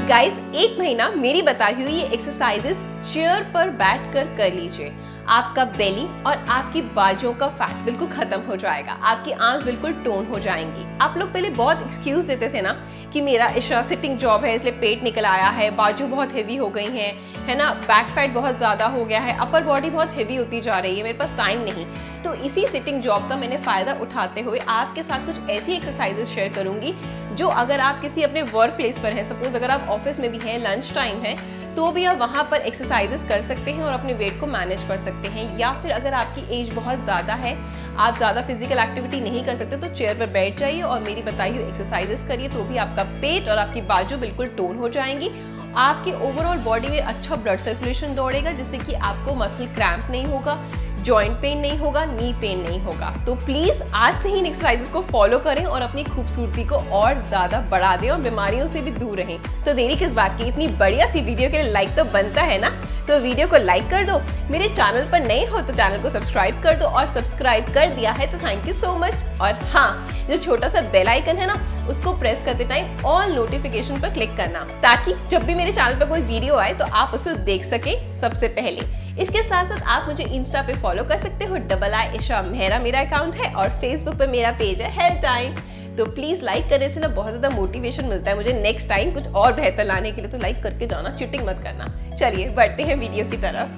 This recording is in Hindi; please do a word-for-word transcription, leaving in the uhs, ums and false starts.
गाइस एक महीना मेरी बताई हुई ये एक्सरसाइजेस चेयर पर बैठकर कर लीजिए। आपका बेली और आपकी बाजुओं का फैट बिल्कुल खत्म हो जाएगा, आपकी आंख बिल्कुल टोन हो जाएंगी। आप लोग पहले बहुत एक्सक्यूज देते थे ना कि मेरा इशा सिटिंग जॉब है इसलिए पेट निकल आया है, बाजू बहुत हेवी हो गई हैं, है ना, बैक फैट बहुत ज़्यादा हो गया है, अपर बॉडी बहुत हेवी होती जा रही है, मेरे पास टाइम नहीं। तो इसी सिटिंग जॉब का मैंने फ़ायदा उठाते हुए आपके साथ कुछ ऐसी एक्सरसाइजेस शेयर करूँगी जो अगर आप किसी अपने वर्क प्लेस पर हैं, सपोज अगर आप ऑफिस में भी हैं, लंच टाइम है, तो भी आप वहाँ पर एक्सरसाइजेस कर सकते हैं और अपने वेट को मैनेज कर सकते हैं। या फिर अगर आपकी एज बहुत ज़्यादा है, आप ज़्यादा फिजिकल एक्टिविटी नहीं कर सकते, तो चेयर पर बैठ जाइए और मेरी बताई हुई एक्सरसाइजेस करिए, तो भी आपका पेट और आपकी बाजू बिल्कुल टोन हो जाएंगी। आपकी ओवरऑल बॉडी में अच्छा ब्लड सर्कुलेशन दौड़ेगा, जिससे कि आपको मसल क्रैम्प नहीं होगा, जॉइंट पेन नहीं होगा, नी पेन नहीं होगा। तो प्लीज आज से ही इन एक्सरसाइजेस को फॉलो करें और अपनी खूबसूरती को और ज्यादा बढ़ा दें और बीमारियों से भी दूर रहें। तो देरी किस बात की, इतनी बढ़िया सी वीडियो के लिए लाइक तो बनता है ना, तो वीडियो को लाइक कर दो। मेरे चैनल पर नए हो तो चैनल को सब्सक्राइब कर दो, और सब्सक्राइब कर दिया है तो थैंक यू सो मच। और हाँ, जो छोटा सा बेल आइकन है ना, उसको प्रेस करते टाइम ऑल नोटिफिकेशन पर क्लिक करना, ताकि जब भी मेरे चैनल पर कोई वीडियो आए तो आप उसे देख सके सबसे पहले। इसके साथ साथ आप मुझे इंस्टा पे फॉलो कर सकते हो, डबल आई इशा मेहरा मेरा अकाउंट है, और फेसबुक पे मेरा पेज है हेल्थ टाइम। तो प्लीज लाइक करने से ना बहुत ज्यादा मोटिवेशन मिलता है मुझे नेक्स्ट टाइम कुछ और बेहतर लाने के लिए, तो लाइक करके जाना, चीटिंग मत करना। चलिए बढ़ते हैं वीडियो की तरफ।